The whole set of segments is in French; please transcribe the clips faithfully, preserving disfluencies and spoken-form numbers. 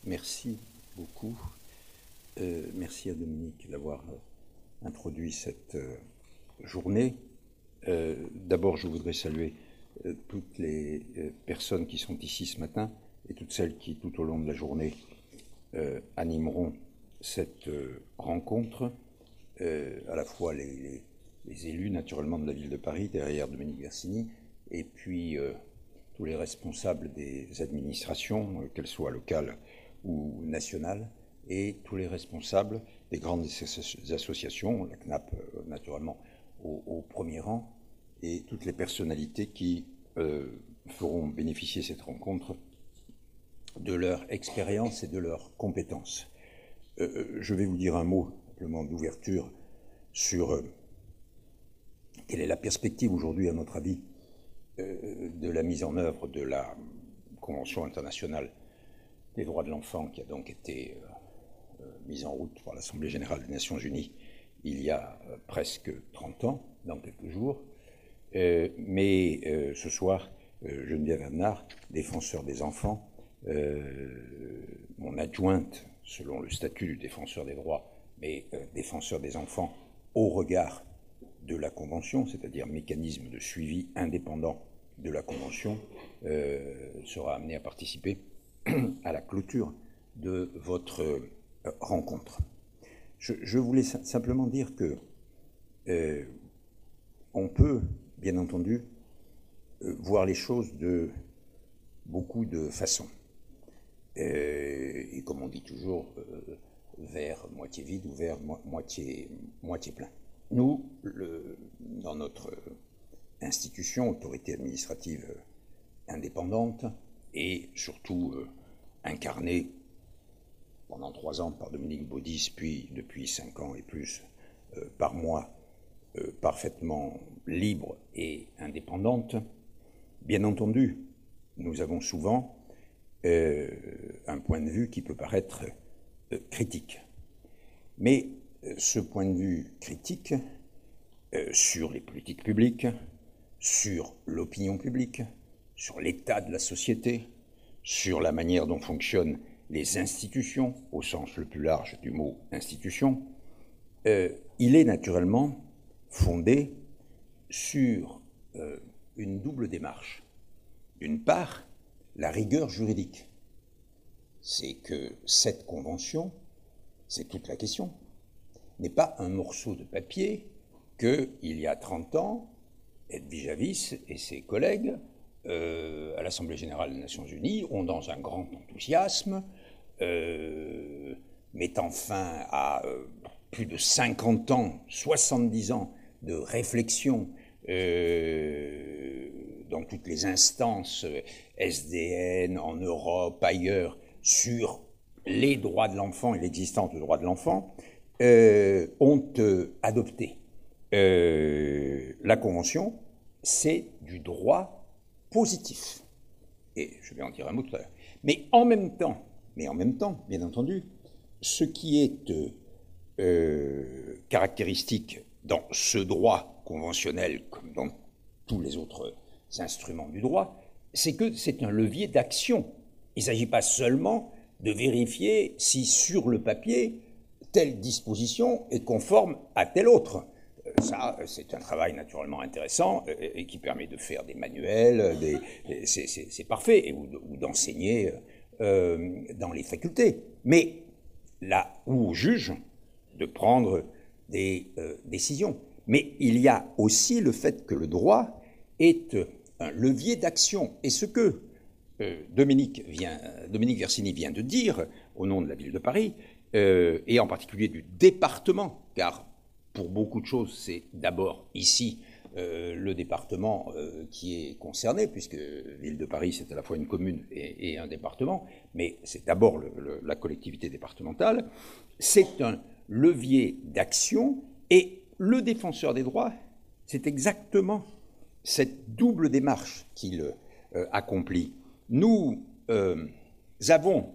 Merci beaucoup. Euh, merci à Dominique d'avoir euh, introduit cette euh, journée. Euh, D'abord, je voudrais saluer euh, toutes les euh, personnes qui sont ici ce matin et toutes celles qui, tout au long de la journée, euh, animeront cette euh, rencontre, euh, à la fois les, les, les élus, naturellement, de la ville de Paris, derrière Dominique Versini, et puis euh, tous les responsables des administrations, euh, qu'elles soient locales ou nationales, et tous les responsables des grandes associations, la C N A P euh, naturellement au, au premier rang, et toutes les personnalités qui euh, feront bénéficier cette rencontre de leur expérience et de leurs compétences. Euh, je vais vous dire un mot simplement d'ouverture sur euh, quelle est la perspective aujourd'hui, à notre avis, euh, de la mise en œuvre de la Convention internationale des droits de l'enfant, qui a donc été euh, mise en route par l'Assemblée générale des Nations unies il y a euh, presque trente ans, dans quelques jours. Euh, mais euh, ce soir, euh, Geneviève Hadnard, défenseur des enfants, euh, mon adjointe, selon le statut du défenseur des droits, mais euh, défenseur des enfants au regard de la Convention, c'est-à-dire mécanisme de suivi indépendant de la Convention, euh, sera amenée à participer à la clôture de votre euh, rencontre. Je, je voulais simplement dire que euh, on peut, bien entendu, euh, voir les choses de beaucoup de façons. Euh, et comme on dit toujours, euh, verre moitié vide ou verre mo moitié, moitié plein. Nous, le, dans notre institution, autorité administrative indépendante, et surtout euh, incarnée pendant trois ans par Dominique Baudis, puis depuis cinq ans et plus euh, par moi, euh, parfaitement libre et indépendante, bien entendu, nous avons souvent euh, un point de vue qui peut paraître euh, critique. Mais euh, ce point de vue critique euh, sur les politiques publiques, sur l'opinion publique, sur l'état de la société, sur la manière dont fonctionnent les institutions, au sens le plus large du mot institution, euh, il est naturellement fondé sur euh, une double démarche. D'une part, la rigueur juridique. C'est que cette convention, c'est toute la question, n'est pas un morceau de papier que, il y a trente ans, Edwige Avis et ses collègues euh, à l'Assemblée générale des Nations unies ont, dans un grand enthousiasme, euh, mettant fin à euh, plus de cinquante ans, soixante-dix ans de réflexion euh, dans toutes les instances S D N, en Europe, ailleurs, sur les droits de l'enfant et l'existence des droits de l'enfant, euh, ont euh, adopté euh, la Convention. C'est du droit positif. Et je vais en dire un mot tout à l'heure. Mais en même temps, mais en même temps, bien entendu, ce qui est euh, euh, caractéristique dans ce droit conventionnel, comme dans tous les autres instruments du droit, c'est que c'est un levier d'action. Il ne s'agit pas seulement de vérifier si sur le papier, telle disposition est conforme à telle autre. Ça, c'est un travail naturellement intéressant et qui permet de faire des manuels, des, c'est parfait, ou, ou d'enseigner euh, dans les facultés. Mais là où au juge de prendre des euh, décisions. Mais il y a aussi le fait que le droit est un levier d'action. Et ce que euh, Dominique, vient, Dominique Versini vient de dire au nom de la ville de Paris, euh, et en particulier du département, car pour beaucoup de choses, c'est d'abord ici euh, le département euh, qui est concerné, puisque Ville de Paris, c'est à la fois une commune et, et un département, mais c'est d'abord le, le, la collectivité départementale. C'est un levier d'action, et le défenseur des droits, c'est exactement cette double démarche qu'il euh, accomplit. Nous euh, avons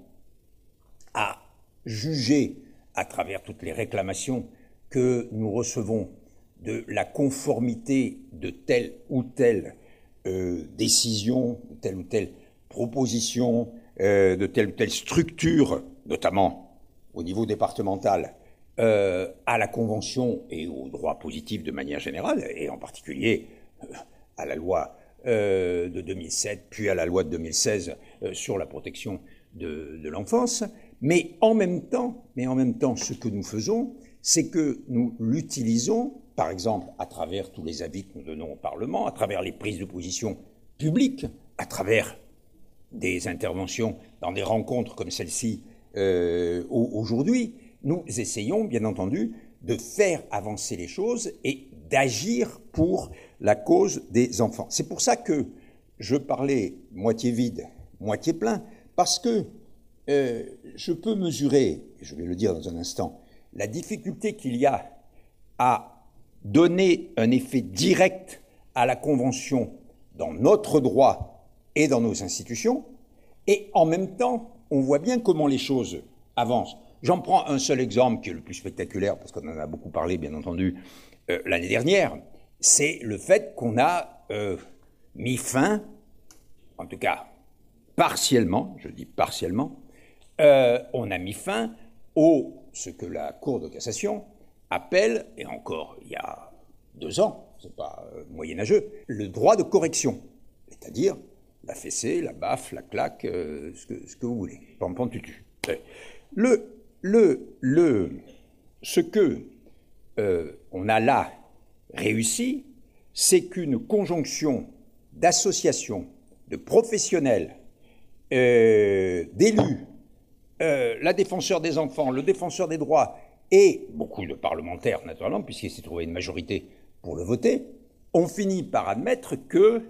à juger, à travers toutes les réclamations que nous recevons, de la conformité de telle ou telle euh, décision, telle ou telle proposition euh, de telle ou telle structure, notamment au niveau départemental, euh, à la Convention et au droit positif de manière générale, et en particulier euh, à la loi euh, de deux mille sept, puis à la loi de deux mille seize euh, sur la protection de, de l'enfance. Mais en même temps, mais en même temps, ce que nous faisons, c'est que nous l'utilisons, par exemple, à travers tous les avis que nous donnons au Parlement, à travers les prises de position publiques, à travers des interventions dans des rencontres comme celle-ci euh, aujourd'hui. Nous essayons, bien entendu, de faire avancer les choses et d'agir pour la cause des enfants. C'est pour ça que je parlais moitié vide, moitié plein, parce que euh, je peux mesurer, et je vais le dire dans un instant, la difficulté qu'il y a à donner un effet direct à la Convention dans notre droit et dans nos institutions, et en même temps, on voit bien comment les choses avancent. J'en prends un seul exemple qui est le plus spectaculaire, parce qu'on en a beaucoup parlé, bien entendu, euh, l'année dernière, c'est le fait qu'on a euh, mis fin, en tout cas partiellement, je dis partiellement, euh, on a mis fin au ce que la Cour de cassation appelle, et encore il y a deux ans, c'est pas euh, moyenâgeux, le droit de correction, c'est-à-dire la fessée, la baffe, la claque, euh, ce, que, ce que vous voulez, pampan tutu. Le, le, le, ce que euh, on a là réussi, c'est qu'une conjonction d'associations, de professionnels, euh, d'élus, euh, la défenseur des enfants, le défenseur des droits, et beaucoup de parlementaires, naturellement, puisqu'il s'est trouvé une majorité pour le voter, ont fini par admettre que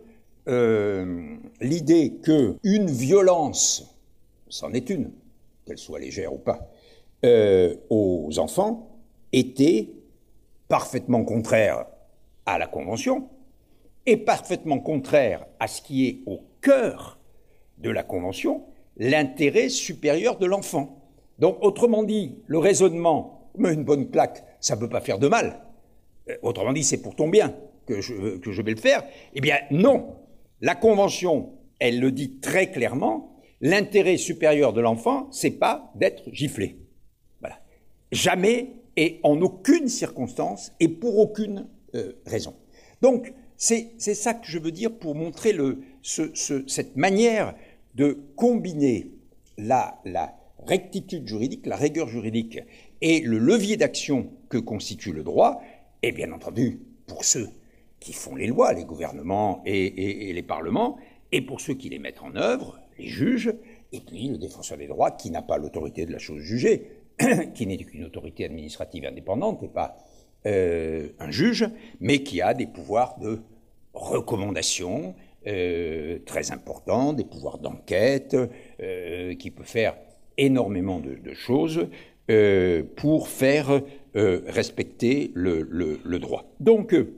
euh, l'idée qu'une violence, c'en est une, qu'elle soit légère ou pas, euh, aux enfants, était parfaitement contraire à la Convention et parfaitement contraire à ce qui est au cœur de la Convention, l'intérêt supérieur de l'enfant. Donc, autrement dit, le raisonnement, mais une bonne plaque, ça ne peut pas faire de mal. Euh, autrement dit, c'est pour ton bien que je, que je vais le faire. Eh bien, non. La Convention, elle le dit très clairement, l'intérêt supérieur de l'enfant, c'est pas d'être giflé. Voilà. Jamais et en aucune circonstance et pour aucune euh, raison. Donc, c'est ça que je veux dire pour montrer le, ce, ce, cette manière de combiner la, la rectitude juridique, la rigueur juridique et le levier d'action que constitue le droit, et bien entendu, pour ceux qui font les lois, les gouvernements et, et, et les parlements, et pour ceux qui les mettent en œuvre, les juges, et puis le défenseur des droits qui n'a pas l'autorité de la chose jugée, qui n'est qu'une autorité administrative indépendante et pas euh, un juge, mais qui a des pouvoirs de recommandation euh, très importants, des pouvoirs d'enquête, euh, qui peut faire énormément de, de choses euh, pour faire euh, respecter le, le, le droit. Donc, euh,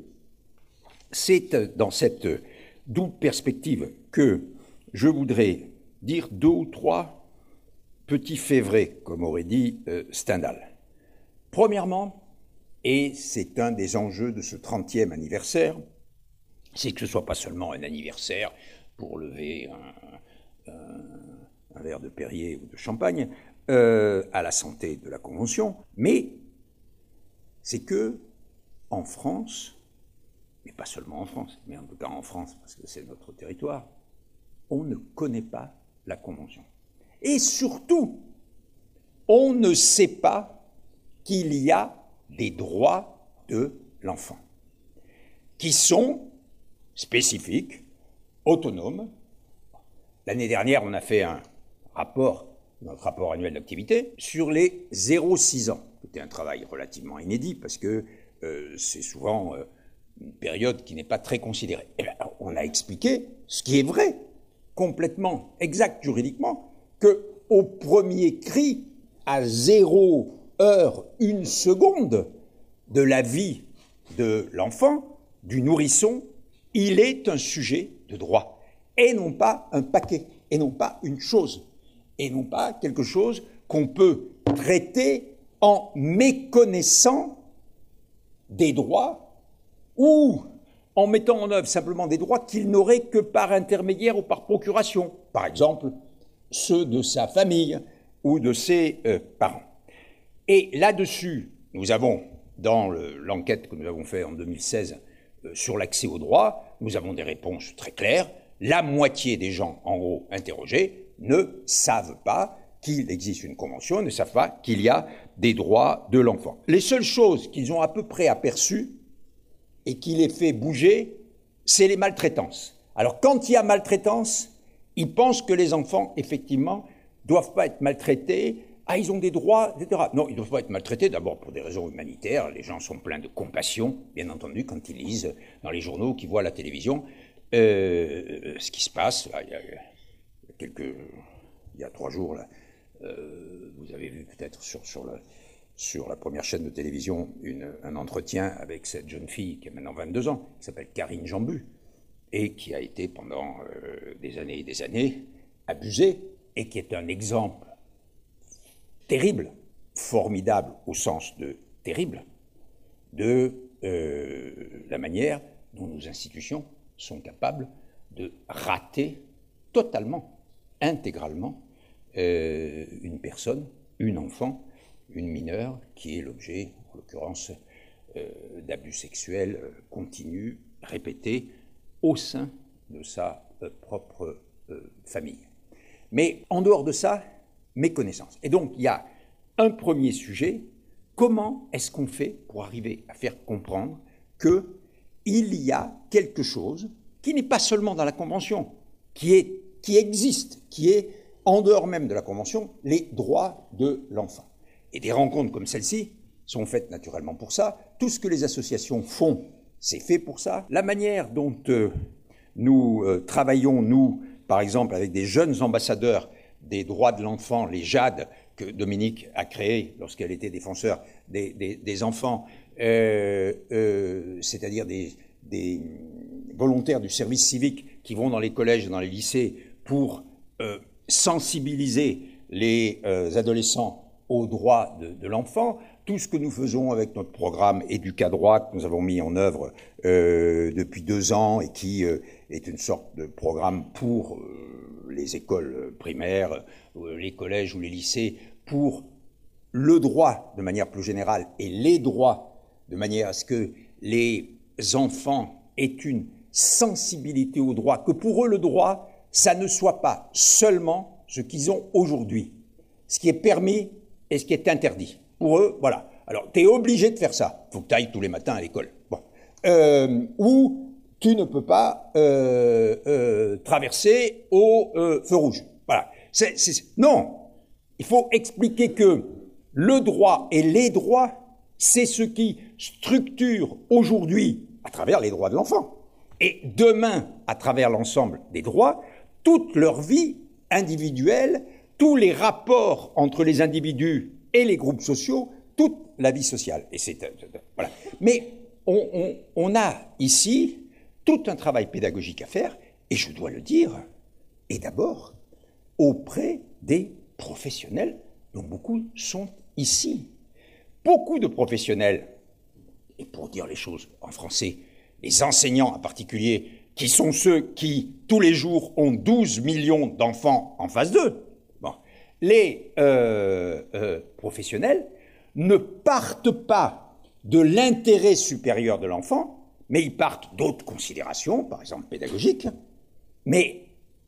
c'est dans cette double perspective que je voudrais dire deux ou trois petits faits vrais, comme aurait dit euh, Stendhal. Premièrement, et c'est un des enjeux de ce trentième anniversaire, c'est que ce ne soit pas seulement un anniversaire pour lever un, un, un verre de Perrier ou de champagne euh, à la santé de la Convention, mais c'est que en France, mais pas seulement en France, mais en tout cas en France, parce que c'est notre territoire, on ne connaît pas la Convention. Et surtout, on ne sait pas qu'il y a des droits de l'enfant, qui sont spécifiques, autonomes. L'année dernière, on a fait un rapport, notre rapport annuel d'activité, sur les zéro six ans. C'était un travail relativement inédit, parce que euh, c'est souvent euh, une période qui n'est pas très considérée. Et bien, on a expliqué ce qui est vrai, complètement exact juridiquement, qu'au premier cri, à zéro heure, une seconde de la vie de l'enfant, du nourrisson, il est un sujet de droit, et non pas un paquet, et non pas une chose, et non pas quelque chose qu'on peut traiter en méconnaissant des droits ou en mettant en œuvre simplement des droits qu'il n'aurait que par intermédiaire ou par procuration. Par exemple, ceux de sa famille ou de ses euh, parents. Et là-dessus, nous avons, dans l'enquête que nous avons faite en deux mille seize euh, sur l'accès au droit, nous avons des réponses très claires. La moitié des gens, en gros, interrogés, ne savent pas qu'il existe une convention, ne savent pas qu'il y a des droits de l'enfant. Les seules choses qu'ils ont à peu près aperçues et qui les fait bouger, c'est les maltraitances. Alors, quand il y a maltraitance, ils pensent que les enfants, effectivement, ne doivent pas être maltraités. Ah, ils ont des droits, et cetera. Non, ils ne doivent pas être maltraités, d'abord pour des raisons humanitaires. Les gens sont pleins de compassion, bien entendu, quand ils lisent dans les journaux, qu'ils voient à la télévision euh, ce qui se passe. Là, il y a quelques... Il y a trois jours, là, euh, vous avez vu peut-être sur, sur, la, sur la première chaîne de télévision une, un entretien avec cette jeune fille qui a maintenant vingt-deux ans, qui s'appelle Karine Jambu, et qui a été pendant euh, des années et des années abusée, et qui est un exemple terrible, formidable au sens de terrible, de euh, la manière dont nos institutions sont capables de rater totalement, intégralement, euh, une personne, une enfant, une mineure, qui est l'objet, en l'occurrence, euh, d'abus sexuels euh, continus, répétés, au sein de sa euh, propre euh, famille. Mais en dehors de ça, méconnaissance. Et donc, il y a un premier sujet, comment est-ce qu'on fait pour arriver à faire comprendre qu'il y a quelque chose qui n'est pas seulement dans la Convention, qui, est, qui existe, qui est en dehors même de la Convention, les droits de l'enfant. Et des rencontres comme celle-ci sont faites naturellement pour ça. Tout ce que les associations font, c'est fait pour ça. La manière dont euh, nous euh, travaillons, nous, par exemple, avec des jeunes ambassadeurs des droits de l'enfant, les JAD, que Dominique a créé lorsqu'elle était défenseur des, des, des enfants, euh, euh, c'est-à-dire des, des volontaires du service civique qui vont dans les collèges et dans les lycées pour euh, sensibiliser les euh, adolescents aux droits de, de l'enfant. Tout ce que nous faisons avec notre programme Éducadroit que nous avons mis en œuvre euh, depuis deux ans et qui euh, est une sorte de programme pour euh, les écoles primaires, euh, les collèges ou les lycées, pour le droit de manière plus générale et les droits de manière à ce que les enfants aient une sensibilité au droit, que pour eux le droit, ça ne soit pas seulement ce qu'ils ont aujourd'hui, ce qui est permis et ce qui est interdit. Pour eux, voilà. Alors, tu es obligé de faire ça. Il faut que tu ailles tous les matins à l'école. Bon. Euh, ou tu ne peux pas euh, euh, traverser au euh, feu rouge. Voilà. C'est, c'est, non. Il faut expliquer que le droit et les droits, c'est ce qui structure aujourd'hui, à travers les droits de l'enfant, et demain, à travers l'ensemble des droits, toute leur vie individuelle, tous les rapports entre les individus et les groupes sociaux, toute la vie sociale. Et c'est, voilà. Mais on, on, on a ici tout un travail pédagogique à faire, et je dois le dire, et d'abord auprès des professionnels, dont beaucoup sont ici. Beaucoup de professionnels, et pour dire les choses en français, les enseignants en particulier, qui sont ceux qui, tous les jours, ont douze millions d'enfants en face d'eux. Bon. Les euh, euh, professionnels ne partent pas de l'intérêt supérieur de l'enfant, mais ils partent d'autres considérations, par exemple pédagogiques, mais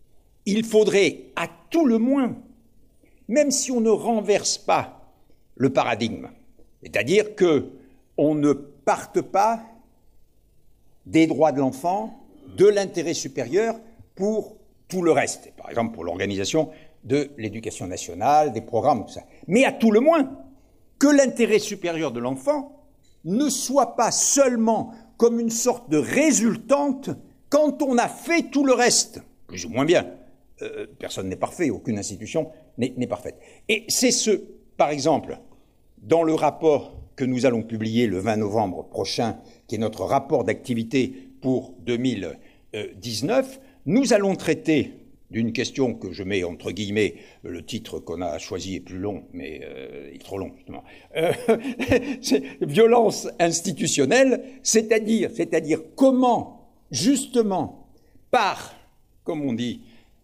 il faudrait à tout le moins, même si on ne renverse pas le paradigme, c'est-à-dire qu'on ne parte pas des droits de l'enfant, de l'intérêt supérieur pour tout le reste, par exemple pour l'organisation de l'éducation nationale, des programmes, tout ça. Mais à tout le moins, que l'intérêt supérieur de l'enfant ne soit pas seulement comme une sorte de résultante quand on a fait tout le reste, plus ou moins bien. Euh, personne n'est parfait, aucune institution n'est, n'est parfaite. Et c'est ce, par exemple, dans le rapport que nous allons publier le vingt novembre prochain, qui est notre rapport d'activité pour deux mille dix-neuf, nous allons traiter d'une question que je mets entre guillemets, le titre qu'on a choisi est plus long, mais euh, il est trop long, justement. Euh, c'est violence institutionnelle, c'est-à-dire, c'est-à-dire comment, justement, par, comme on dit,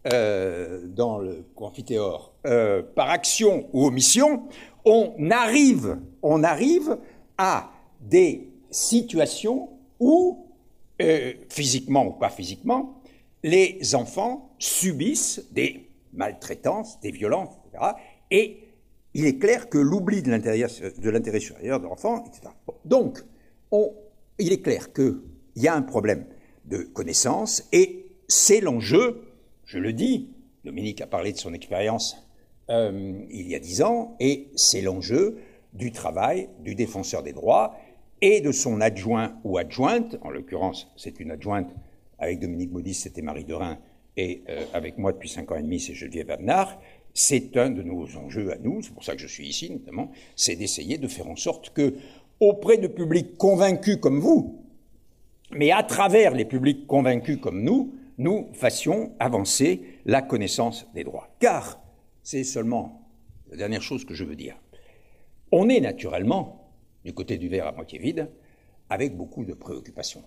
euh, dans le Confiteor, euh, par action ou omission, on arrive, on arrive à des situations où, euh, physiquement ou pas physiquement, les enfants subissent des maltraitances, des violences, et cetera. Et il est clair que l'oubli de l'intérêt supérieur de l'enfant, et cetera. Bon, donc, on, il est clair qu'il y a un problème de connaissance, et c'est l'enjeu, je le dis, Dominique a parlé de son expérience euh, il y a dix ans, et c'est l'enjeu du travail du défenseur des droits et de son adjoint ou adjointe, en l'occurrence c'est une adjointe, avec Dominique Baudis c'était Marie Derain, et euh, avec moi depuis cinq ans et demi c'est Geneviève Avenard. C'est un de nos enjeux à nous, c'est pour ça que je suis ici notamment, c'est d'essayer de faire en sorte que, auprès de publics convaincus comme vous, mais à travers les publics convaincus comme nous, nous fassions avancer la connaissance des droits. Car, c'est seulement la dernière chose que je veux dire, on est naturellement, du côté du verre à moitié vide, avec beaucoup de préoccupations.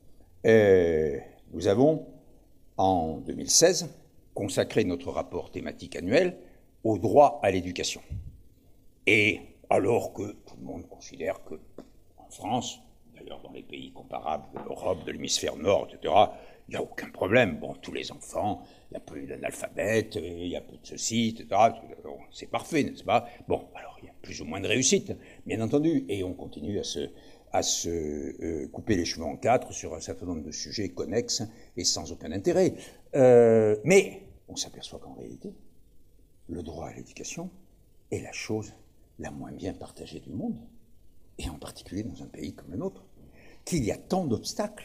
Euh, nous avons, en deux mille seize, consacré notre rapport thématique annuel au droit à l'éducation. Et alors que tout le monde considère que, en France, d'ailleurs dans les pays comparables de l'Europe, de l'hémisphère nord, et cetera, il n'y a aucun problème. Bon, tous les enfants, il n'y a plus d'analphabètes, il y a plus de ceci, et cetera. C'est parfait, n'est-ce pas? Bon, alors il y a plus ou moins de réussite, bien entendu, et on continue à se, à se euh, couper les cheveux en quatre sur un certain nombre de sujets connexes et sans aucun intérêt. Euh, mais on s'aperçoit qu'en réalité, le droit à l'éducation est la chose la moins bien partagée du monde, et en particulier dans un pays comme le nôtre, qu'il y a tant d'obstacles.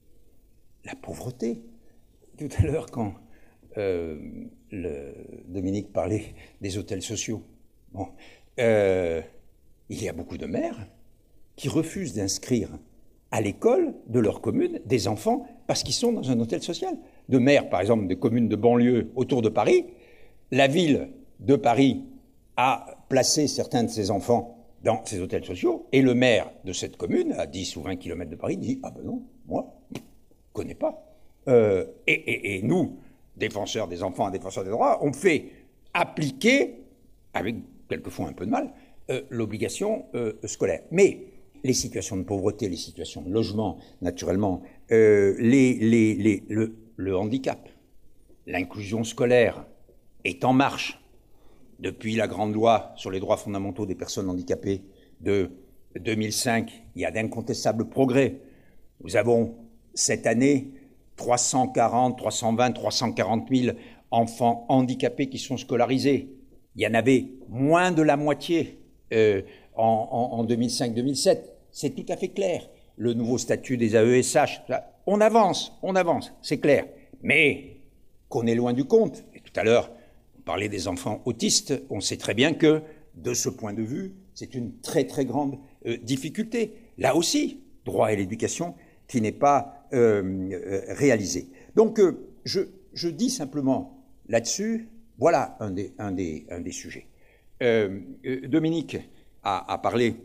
La pauvreté. Tout à l'heure, quand euh, le, Dominique parlait des hôtels sociaux, bon, euh, il y a beaucoup de mères qui refusent d'inscrire à l'école de leur commune des enfants parce qu'ils sont dans un hôtel social. De maires, par exemple, des communes de banlieue autour de Paris, la ville de Paris a placé certains de ses enfants dans ces hôtels sociaux, et le maire de cette commune, à dix ou vingt kilomètres de Paris, dit « Ah ben non, moi, je ne connais pas euh, ». Et, et, et nous, défenseurs des enfants, défenseurs des droits, on fait appliquer, avec quelquefois un peu de mal, euh, l'obligation euh, scolaire. Mais les situations de pauvreté, les situations de logement, naturellement, euh, les, les, les, le, le handicap, l'inclusion scolaire est en marche depuis la grande loi sur les droits fondamentaux des personnes handicapées de deux mille cinq. Il y a d'incontestables progrès. Nous avons cette année trois cent quarante, trois cent vingt, trois cent quarante mille enfants handicapés qui sont scolarisés. Il y en avait moins de la moitié euh, en, en, en deux mille cinq deux mille sept. C'est tout à fait clair. Le nouveau statut des A E S H, on avance, on avance, c'est clair. Mais qu'on est loin du compte. Et tout à l'heure, on parlait des enfants autistes, on sait très bien que, de ce point de vue, c'est une très très grande euh, difficulté. Là aussi, droit à l'éducation qui n'est pas euh, euh, réalisé. Donc, euh, je, je dis simplement là-dessus, voilà un des, un des, un des sujets. Euh, euh, Dominique a, a parlé,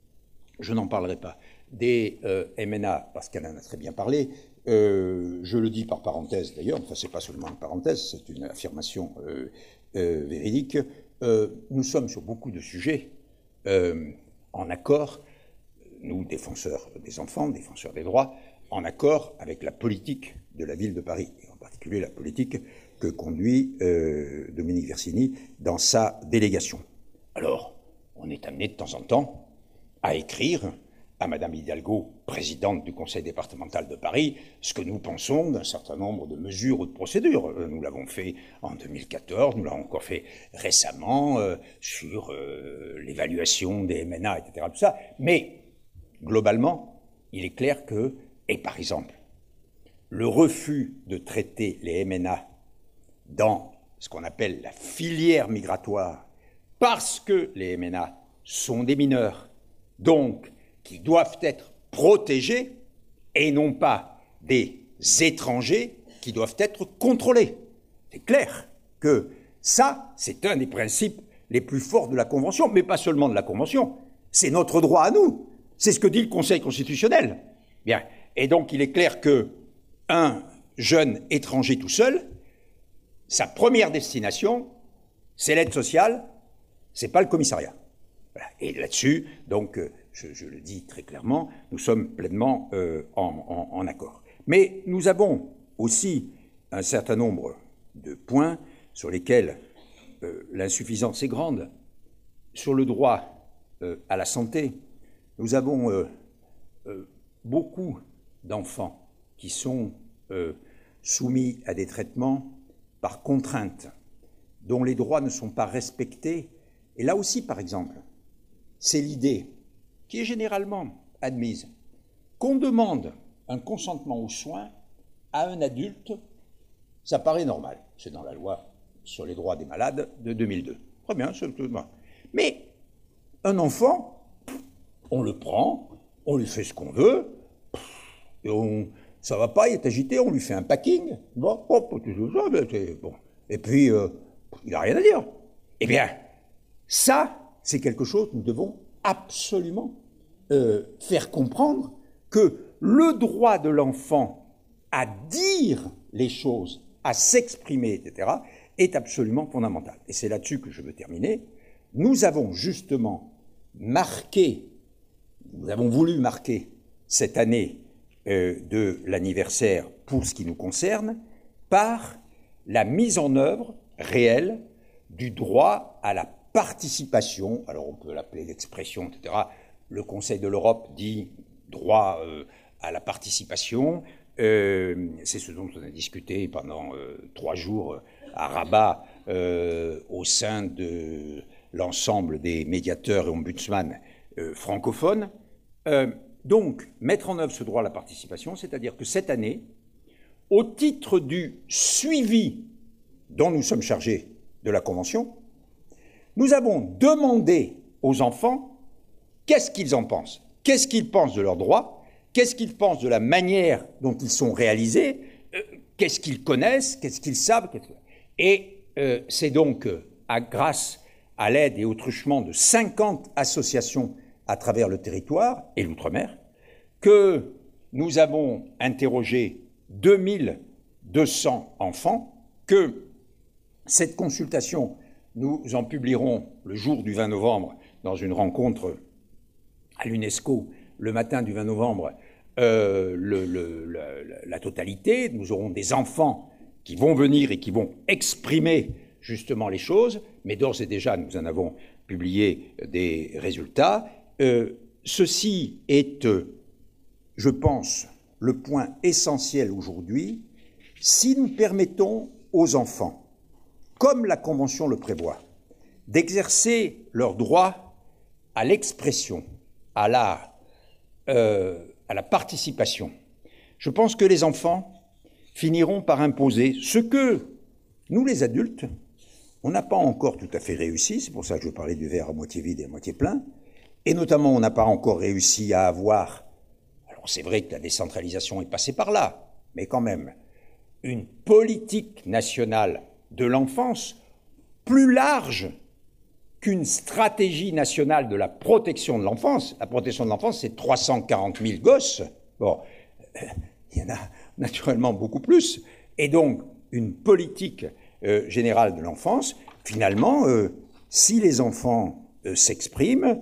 je n'en parlerai pas, des euh, M N A, parce qu'elle en a très bien parlé. Euh, je le dis par parenthèse d'ailleurs, enfin c'est pas seulement une parenthèse, c'est une affirmation euh, euh, véridique. Euh, nous sommes sur beaucoup de sujets euh, en accord, nous défenseurs des enfants, défenseurs des droits, en accord avec la politique de la ville de Paris, et en particulier la politique que conduit euh, Dominique Versini dans sa délégation. Alors, on est amené de temps en temps à écrire à Madame Hidalgo, présidente du conseil départemental de Paris, ce que nous pensons d'un certain nombre de mesures ou de procédures. Nous l'avons fait en deux mille quatorze, nous l'avons encore fait récemment euh, sur euh, l'évaluation des M N A, et cetera. Tout ça. Mais, globalement, il est clair que, et par exemple, le refus de traiter les M N A dans ce qu'on appelle la filière migratoire, parce que les M N A sont des mineurs, donc qui doivent être protégés, et non pas des étrangers qui doivent être contrôlés. C'est clair que ça, c'est un des principes les plus forts de la Convention, mais pas seulement de la Convention, c'est notre droit à nous, c'est ce que dit le Conseil constitutionnel. Bien. Et donc il est clair que un jeune étranger tout seul, sa première destination, c'est l'aide sociale, c'est pas le commissariat. Voilà. Et là-dessus, donc, euh, je, je le dis très clairement, nous sommes pleinement euh, en, en, en accord. Mais nous avons aussi un certain nombre de points sur lesquels euh, l'insuffisance est grande. Sur le droit euh, à la santé, nous avons euh, euh, beaucoup d'enfants qui sont euh, soumis à des traitements par contrainte, dont les droits ne sont pas respectés. Et là aussi, par exemple, c'est l'idée, qui est généralement admise, qu'on demande un consentement aux soins à un adulte. Ça paraît normal, c'est dans la loi sur les droits des malades de deux mille deux. Très bien, c'est tout. Mais un enfant, on le prend, on lui fait ce qu'on veut, et on, ça va pas, il est agité, on lui fait un packing, bon, hop, bon. Et puis, euh, il n'a rien à dire. Eh bien, ça, c'est quelque chose que nous devons absolument euh, faire comprendre, que le droit de l'enfant à dire les choses, à s'exprimer, et cetera, est absolument fondamental. Et c'est là-dessus que je veux terminer. Nous avons justement marqué, nous avons voulu marquer cette année euh, de l'anniversaire pour ce qui nous concerne, par la mise en œuvre réelle du droit à la participation, alors on peut l'appeler l'expression, et cetera. Le Conseil de l'Europe dit droit euh, à la participation. Euh, c'est ce dont on a discuté pendant euh, trois jours à Rabat euh, au sein de l'ensemble des médiateurs et ombudsman euh, francophones. Euh, donc, mettre en œuvre ce droit à la participation, c'est-à-dire que cette année, au titre du suivi dont nous sommes chargés de la Convention, nous avons demandé aux enfants qu'est-ce qu'ils en pensent, qu'est-ce qu'ils pensent de leurs droits, qu'est-ce qu'ils pensent de la manière dont ils sont réalisés, euh, qu'est-ce qu'ils connaissent, qu'est-ce qu'ils savent. Qu'est-ce... Et euh, c'est donc euh, à, grâce à l'aide et au truchement de cinquante associations à travers le territoire et l'outre-mer que nous avons interrogé deux mille deux cents enfants, que cette consultation, nous en publierons le jour du vingt novembre dans une rencontre à l'UNESCO le matin du vingt novembre, euh, le, le, le, la totalité. Nous aurons des enfants qui vont venir et qui vont exprimer justement les choses, mais d'ores et déjà nous en avons publié des résultats. Euh, ceci est, euh, je pense, le point essentiel aujourd'hui. Si nous permettons aux enfants, comme la Convention le prévoit, d'exercer leur droit à l'expression, à la, euh, à la participation, je pense que les enfants finiront par imposer ce que nous, les adultes, on n'a pas encore tout à fait réussi, c'est pour ça que je parlais du verre à moitié vide et à moitié plein, et notamment on n'a pas encore réussi à avoir, alors c'est vrai que la décentralisation est passée par là, mais quand même, une politique nationale de l'enfance plus large qu'une stratégie nationale de la protection de l'enfance. La protection de l'enfance, c'est trois cent quarante mille gosses. Bon, euh, il y en a naturellement beaucoup plus. Et donc, une politique euh, générale de l'enfance, finalement, euh, si les enfants euh, s'expriment,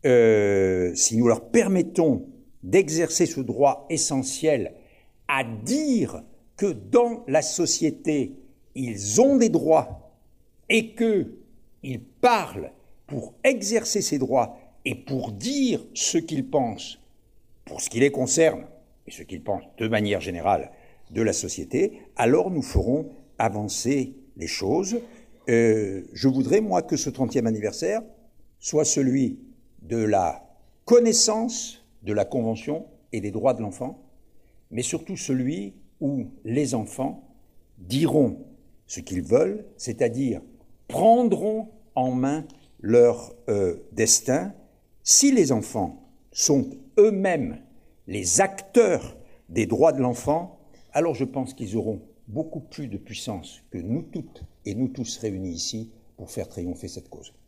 euh, si nous leur permettons d'exercer ce droit essentiel à dire que dans la société, ils ont des droits et qu'ils parlent pour exercer ces droits et pour dire ce qu'ils pensent, pour ce qui les concerne, et ce qu'ils pensent de manière générale de la société, alors nous ferons avancer les choses. Euh, je voudrais, moi, que ce trentième anniversaire soit celui de la connaissance de la Convention et des droits de l'enfant, mais surtout celui où les enfants diront ce qu'ils veulent, c'est-à-dire prendront en main leur euh, destin. Si les enfants sont eux-mêmes les acteurs des droits de l'enfant, alors je pense qu'ils auront beaucoup plus de puissance que nous toutes et nous tous réunis ici pour faire triompher cette cause.